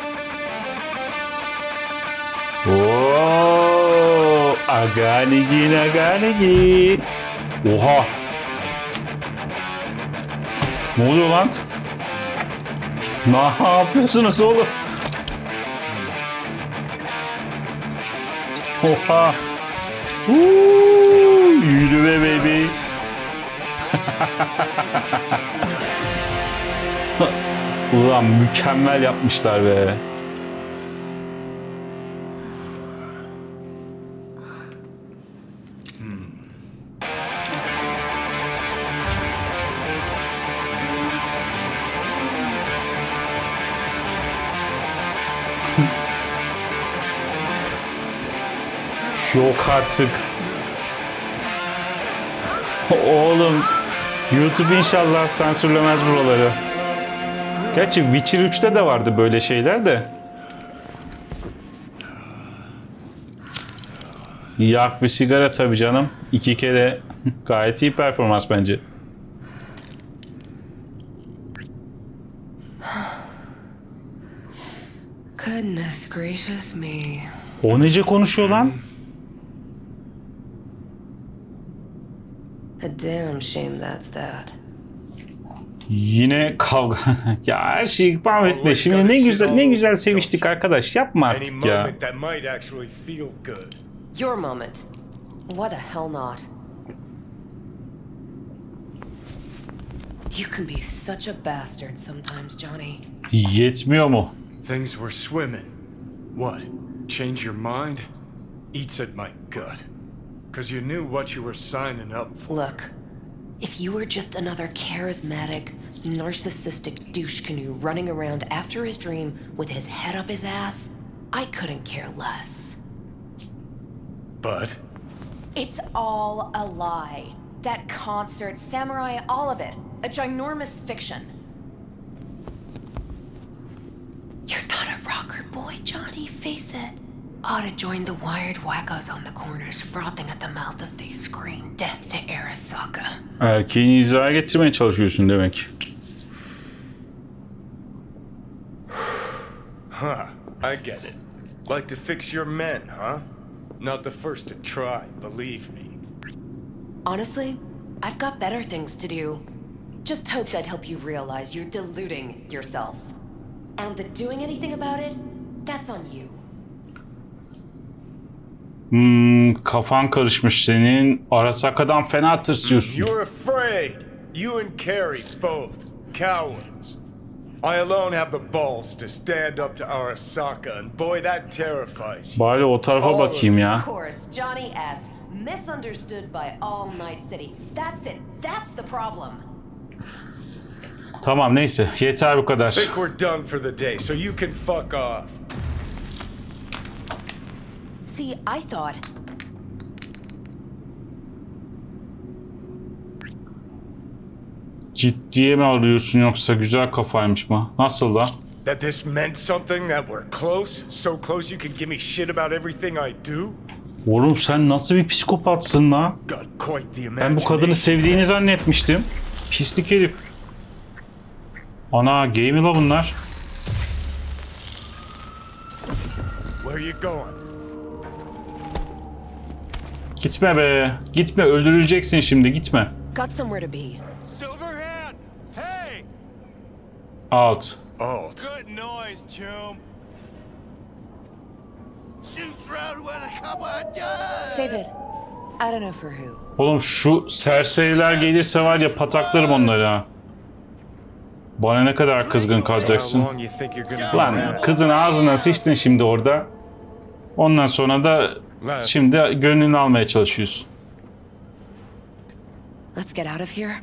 Ooo, aganigi aganigi. Oha. Ne oluyor lan? Ne yapıyorsunuz oğlum? Oha. Uuu, yürü be baby. Ulan mükemmel yapmışlar be. Yok artık. Oğlum YouTube inşallah sansürlemez buraları. Gerçi Witcher üçte de vardı böyle şeyler de. Yak bir sigara tabii canım. İki kere gayet iyi performans bence. Goodness gracious me. O nece konuşuyor lan? A damn shame that's that. Yine kavga. Ya her şeyi mahvetme. Şimdi ne güzel ne güzel seviştik arkadaş. Yapma artık ya. Your moment. What the hell not? You can be such a bastard sometimes, Johnny. Yetmiyor mu? Things were swimming. What? Change your mind? Eats at my gut. Because you knew what you were signing up for. Look, if you were just another charismatic, narcissistic douche canoe running around after his dream with his head up his ass, I couldn't care less. But? It's all a lie. That concert, Samurai, all of it. A ginormous fiction. You're not a rocker boy, Johnny, face it. Ought to join the wired wackos on the corners, frothing at the mouth as they scream death to Arasaka. Erkeğini izah getirmeye çalışıyorsun demek. Huh, I get it. Like to fix your men, huh? Not the first to try, believe me. Honestly, I've got better things to do. Just hoped I'd help you realize you're deluding yourself. And the doing anything about it, that's on you. Hmm, kafan karışmış senin. Arasaka'dan fena tırsıyorsun. You're afraid. You and Carrie both. Cowards. I alone have the balls to stand up to Arasaka, and boy, that terrifies you. Bari o tarafa bakayım ya. Of course, Johnny S. Misunderstood by all Night City. That's it. That's the problem. Tamam neyse. Yeter bu kadar. I think we're done for the day, so you can fuck off. See, I thought... Ciddiye mi alıyorsun yoksa güzel kafaymış mı? Nasıl da? That this meant something, that we're close, so close you can give me shit about everything I do? Oğlum sen nasıl bir psikopatsın lan? Ben bu kadını sevdiğini zannetmiştim. Pislik herif. Ana game la bunlar. Where you going? Gitme be. Gitme, öldürüleceksin şimdi, gitme. Got somewhere to be. Silverhand! Hey! Alt. Alt. Good noise, chum. Shoots round when a couple does. Save it. I don't know for who. Oğlum şu serseriler gelirse var ya pataklarım onları ha. Bana ne kadar kızgın kalacaksın. Lan kızın ağzına sıçtın şimdi orada. Ondan sonra da şimdi gönlünü almaya çalışıyorsun. Let's get out of here.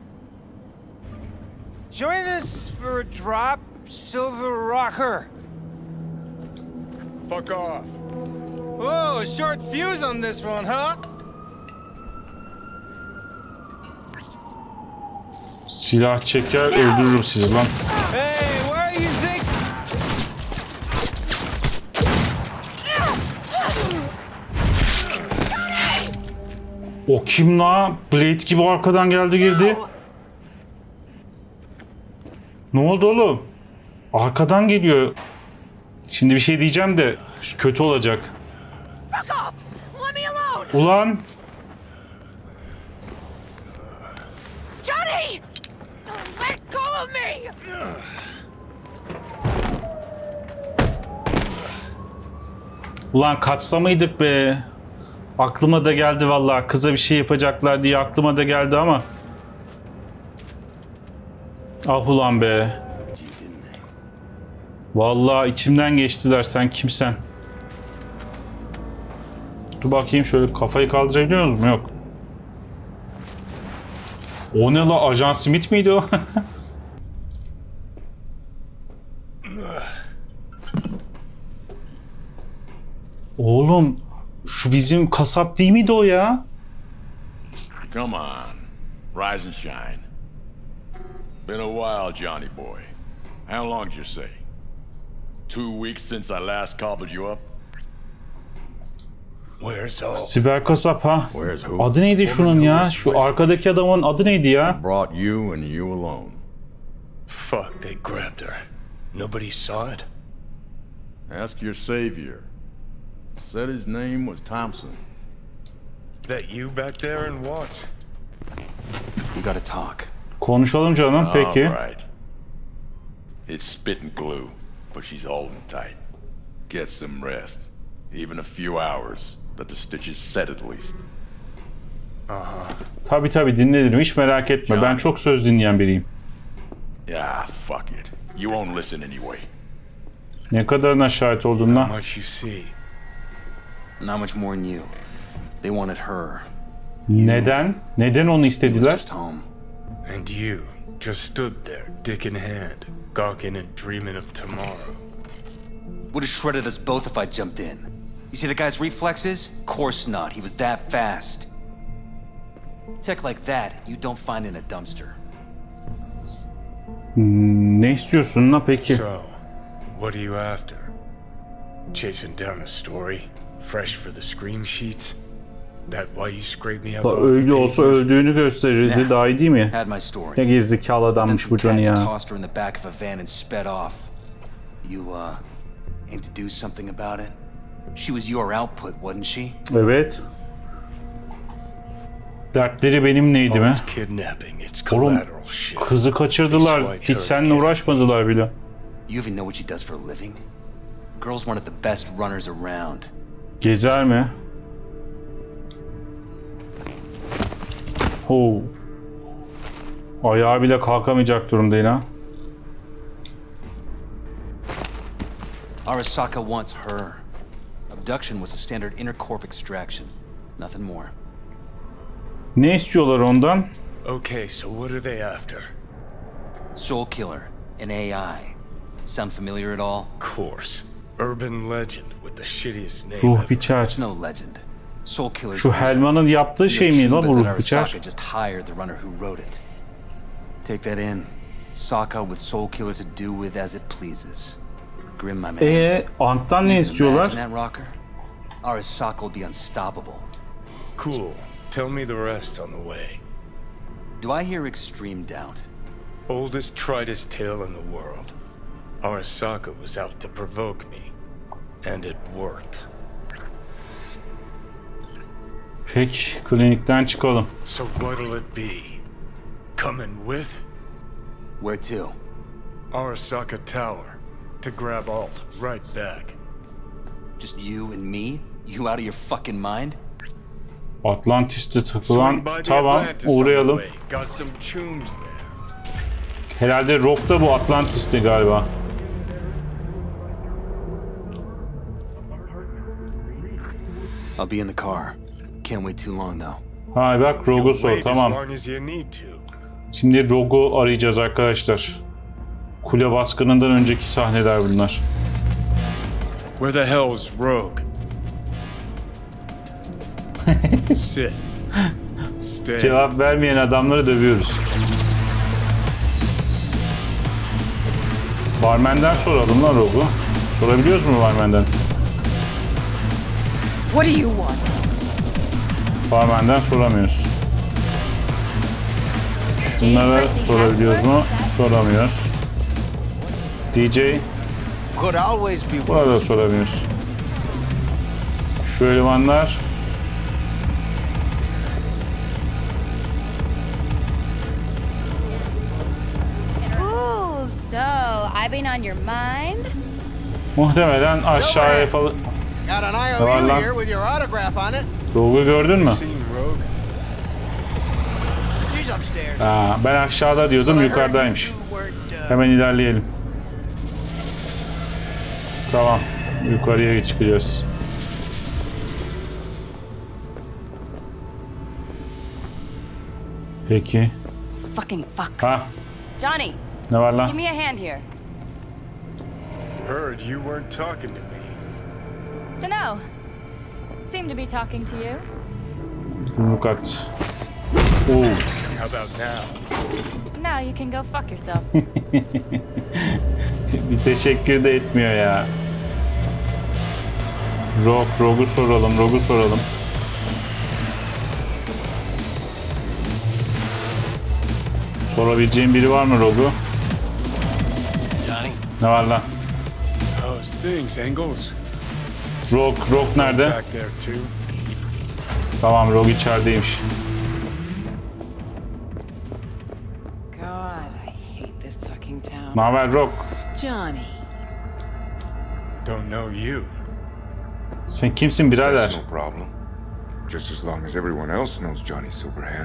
Join us for a drop, Silver Rocker. Fuck off. Whoa, short fuse on this one, huh? Silah çeker öldürürüm sizi lan. Hey, where you think? O kim la? Blade gibi arkadan geldi girdi. Ne oldu oğlum? Arkadan geliyor. Şimdi bir şey diyeceğim de kötü olacak. Ulan. Johnny! Let go of me! Ulan kaçsa mıydık be? Aklıma da geldi vallahi. Kıza bir şey yapacaklar diye aklıma da geldi ama. Ah ulan be. Vallahi içimden geçtiler. Sen kimsen? Dur bakayım şöyle kafayı kaldırabiliyor musun? Yok. O ne la? Ajan Smith miydi o? Oğlum şu bizim kasap değil miydi o ya? Come on. Rise and shine. Been a while, Johnny boy. How long did you say? Two weeks since I last cobbled you up? Where's all? Siber kasap ha. Adı neydi şunun ya? Şu arkadaki adamın adı neydi ya? Brought you and you alone. Fuck, they grabbed her. Nobody saw it? Ask your savior. Said his name was Thompson. That you back there in what? We gotta talk. Konuşalım canım peki. All right. It's spit and glue, but she's holding tight. Get some rest. Even a few hours. Let the stitches set at least. Uh-huh. Tabi tabi dinledim, hiç merak etme. Johnny. Ben çok söz dinleyen biriyim. Yeah, fuck it. You won't listen anyway. Ne kadarına şahit oldun lan? How much you see? Not much more than you. They wanted her. Neden? Neden onu istediler? And you just stood there, dick in hand, gawking and dreaming of tomorrow. Would have shredded us both if I jumped in. You see the guy's reflexes? Course not. He was that fast. Tech like that, you don't find in a dumpster. Ne istiyorsun la peki? So, what are you after? Chasing down a story, fresh for the scream sheets? That why you scraped me up? La öyle olsa öldüğünü gösterirdi, daha iyi değil mi? Ne gerizekalı adammış bu Johnny ya. Tossed her in the back of a van and sped off. You uh aim to do something about it? She was your output, wasn't she? Evet. Dertleri benim neydi mi? Oğlum kızı kaçırdılar. Hiç seninle uğraşmadılar bile. You even know what she does for a living? Girl's one of the best runners around. Gezer mi? Oh. Ayağı bile kalkamayacak durumdayım ha. Arasaka wants her. Abduction was a standard intercorp extraction. Nothing more. Ne istiyorlar ondan? Okay, so what are they after? Soul Killer, an A I. Sound familiar at all? Of course. Urban legend with the shittiest name Ruh ever. biçer. It's no legend. Soul Killer. Şu Helman'ın yaptığı şey mi lan bu ruh biçer? Arasaka just hired the runner who wrote it. Take that in. Sokka with Soul Killer to do with as it pleases. Grim, my man. Eee, Ank'tan ne istiyorlar? Imagine that rocker? Arasaka will be unstoppable. Cool. Tell me the rest on the way. Do I hear extreme doubt? Oldest, tritest tale in the world. Arasaka was out to provoke me. And it worked. Peki, klinikten çıkalım. So what'll it be? Coming with? Where to? Arasaka Tower. To grab Alt right back. Just you and me? You out of your fucking mind? Atlantis'te takılan, tamam, uğrayalım. Got some chooms there. Herhalde Rock da bu Atlantis'te galiba. I'll be in the car. Can't wait too long though. Ha bak Rogue'u sor, tamam. Şimdi Rogue'u arayacağız arkadaşlar. Kule baskınından önceki sahneler bunlar. Where the hell's Rogue? Sit. Stay. Cevap vermeyen adamları dövüyoruz. Barmen'den soralım lan Rogue'u. Sorabiliyoruz mu Barmen'den? What do you want? Barmen'den soramıyoruz. Şunlara sorabiliyoruz mu? Soramıyoruz. D J. Buna da soramıyoruz. Şu elemanlar. Ooh, so I've been on your mind? Muhtemelen aşağıya falan. Got an I O U here with your autograph on it. Rogue'u gördün mü? She's upstairs. Aa, ben aşağıda diyordum, yukarıdaymış. Hemen ilerleyelim. Tamam, yukarıya çıkacağız. Peki. Fucking fuck. Ha, Johnny. ne var lan? Give me a hand here. Heard you weren't talking to me. Dunno. Seem to be talking to you. Yumruk at. Oo. How about now? Now you can go fuck yourself. Bir teşekkür de etmiyor ya. Rogue, Rogue'u soralım, Rogue'u soralım. Sorabileceğin biri var mı Rogue'u? Ne var lan? How's things, Engels? Rogue, Rogue nerede? Tamam, Rogue içerideymiş. God, I hate this fucking town. Ne haber Rogue? Johnny. Don't know you. Sen kimsin birader? That's no problem. Just as long as everyone else knows Johnny Silverhand.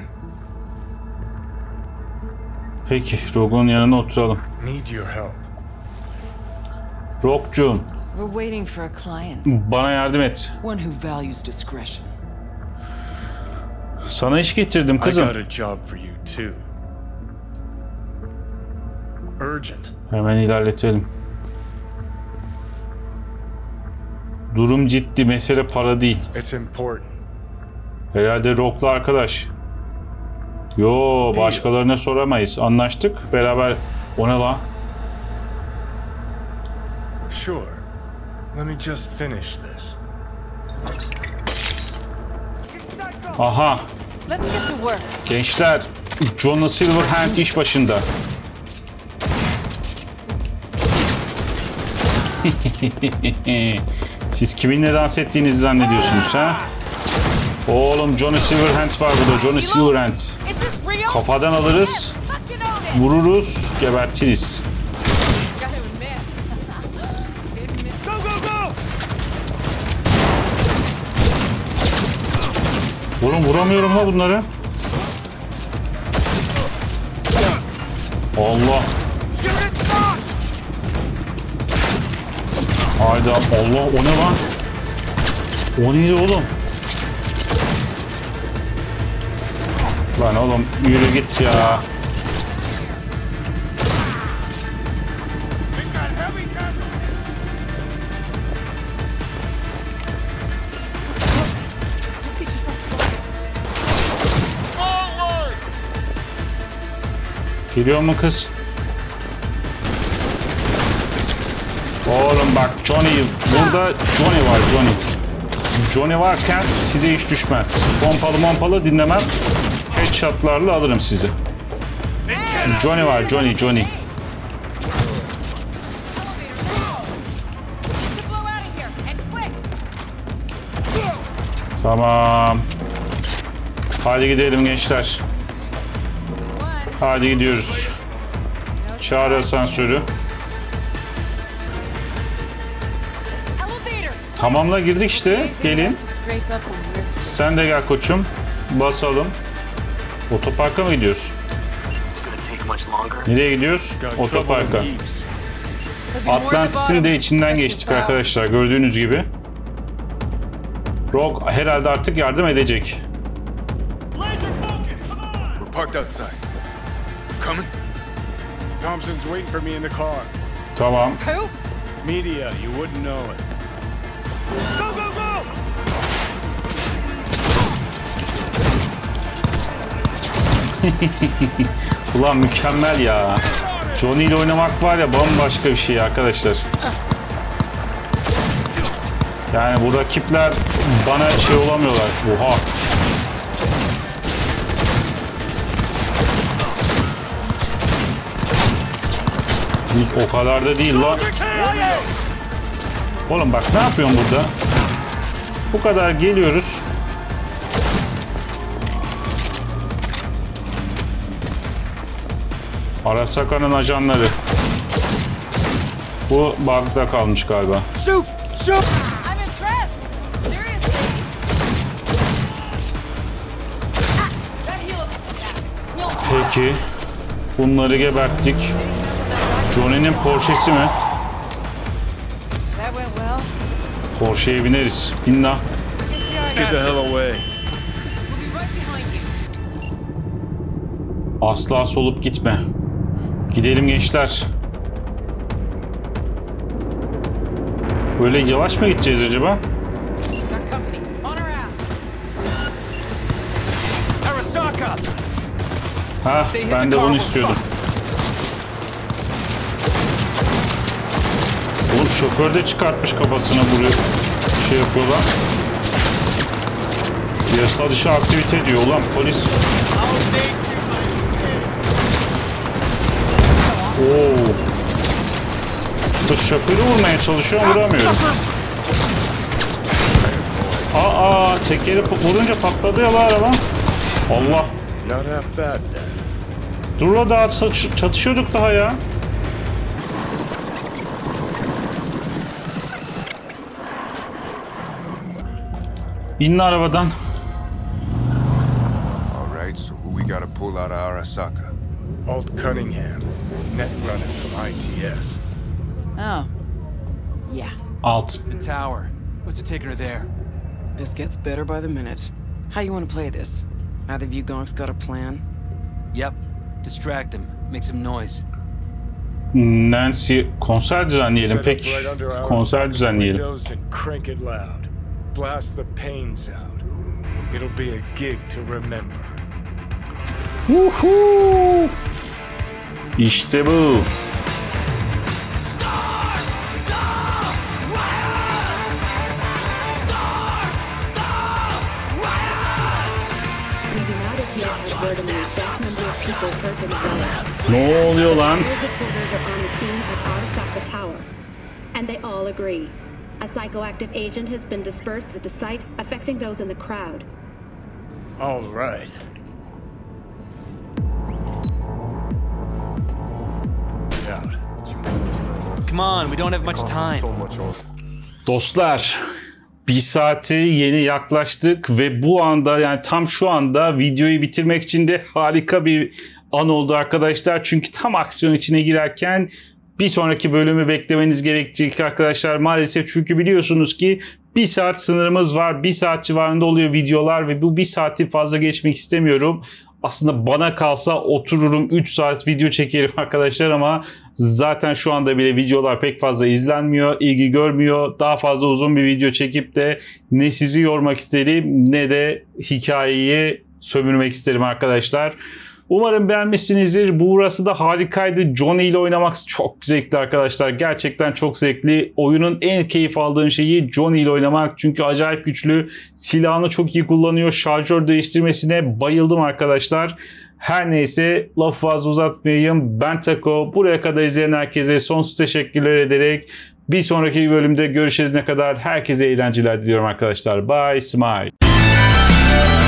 Peki, Rogue'un yanına oturalım. Need your help. Rogue'cum, We're waiting for a client. bana yardım et. One who values discretion. Sana iş getirdim I kızım. got a job for you too. Urgent. Hemen ilerletelim. Durum ciddi, mesele para değil. It's important. Herhalde Rogue'la arkadaş. Yo, başkalarına soramayız. Anlaştık. Beraber o ne la? Sure. Let me just finish this. Aha. Let's get to work. Gençler, Johnny Silverhand iş başında. Siz kiminle dans ettiğinizi zannediyorsunuz ha? Oğlum, Johnny Silverhand var burada. Johnny Silverhand. Kafadan alırız, vururuz, gebertiriz. Oğlum vuramıyorum la bunları. Allah. Hayda Allah, o ne lan? O neydi oğlum? Lan oğlum yürü git ya. Geliyor mu kız? Oğlum bak Johnny, burada Johnny var, Johnny. Johnny varken size iş düşmez. Pompalı pompalı dinlemem. Headshotlarla alırım sizi. Johnny var, Johnny, Johnny. Tamam. Hadi gidelim gençler. Hadi gidiyoruz. Çağır asansörü. Tamamla girdik işte. Gelin. Sen de gel koçum. Basalım. Otoparka mı gidiyoruz? Nereye gidiyoruz? Otoparka. Atlantis'in de içinden geçtik arkadaşlar. Gördüğünüz gibi. Rogue herhalde artık yardım edecek. We're parked outside. Coming? Thompson's waiting for me in the car. Tamam. Who? Media, you wouldn't know it. Go, go, go! Ulan mükemmel ya. Johnny ile oynamak var ya, bambaşka bir şey arkadaşlar. Yani bu rakipler bana şey olamıyorlar. Oha. Biz o kadar da değil lan. Oğlum bak ne yapıyorsun burada? Bu kadar geliyoruz. Arasaka'nın ajanları. Bu bug'da kalmış galiba. Shoot! Shoot! Peki. Bunları geberttik. Johnny'nin Porsche'si mi? Porsche'ye bineriz. Bin la. Get the hell away. Asla solup gitme. Gidelim gençler. Böyle yavaş mı gideceğiz acaba? Ha, ben de bunu istiyordum. Oğlum şoför de çıkartmış kafasına, buraya şey yapıyorlar. Yasa dışı aktivite diyor ulan polis. Oo. Bu şoförü vurmaya çalışıyorum, vuramıyorum. Aa, tekeri vurunca patladı ya la araba. Allah. Dur la, daha çatışıyorduk daha ya. İn arabadan. All right, so who we gotta pull out of Arasaka? Alt Cunningham, net running from I T S. Oh, yeah. Alt. The tower. What's the taking her there? This gets better by the minute. How you want to play this? Either of you gonks got a plan? Yep. Distract him. Make some noise. Nancy, konser düzenleyelim. Peki, konser düzenleyelim. Crank it loud. Blast the pains out. It'll be a gig to remember. Woohoo! İşte bu. Ne oluyor lan? And they all agree. A psychoactive agent has been dispersed at the site, affecting those in the crowd. All right. Come on, we don't have much time. Dostlar, bir saate yeni yaklaştık ve bu anda, yani tam şu anda videoyu bitirmek için de harika bir an oldu arkadaşlar. Çünkü tam aksiyon içine girerken bir sonraki bölümü beklemeniz gerekecek arkadaşlar maalesef, çünkü biliyorsunuz ki bir saat sınırımız var. Bir saat civarında oluyor videolar ve bu bir saati fazla geçmek istemiyorum. Aslında bana kalsa otururum üç saat video çekerim arkadaşlar, ama zaten şu anda bile videolar pek fazla izlenmiyor, ilgi görmüyor. Daha fazla uzun bir video çekip de ne sizi yormak isterim ne de hikayeyi sömürmek isterim arkadaşlar. Umarım beğenmişsinizdir. Burası da harikaydı. Johnny ile oynamak çok zevkli arkadaşlar. Gerçekten çok zevkli. Oyunun en keyif aldığım şeyi Johnny ile oynamak. Çünkü acayip güçlü. Silahını çok iyi kullanıyor. Şarjör değiştirmesine bayıldım arkadaşlar. Her neyse, lafı fazla uzatmayayım. Ben Taco. Buraya kadar izleyen herkese sonsuz teşekkürler ederek bir sonraki bölümde görüşene kadar herkese eğlenceler diliyorum arkadaşlar. Bye, smile.